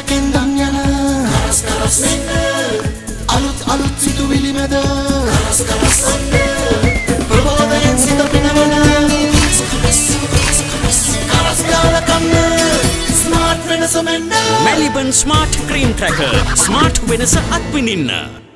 කෙන්දන් යන කරස් කරස් මෙන්න අලුත් සිතුවිලි මැද කරස් කරස් අන්න ප්‍රබෝධයෙන් සිත පිනවන කරස් ගාන කන්න ස්මාර්ට් වෙනස මෙන්න Melbourne Smart Cream Cracker Smart වෙනස අත්විඳින්න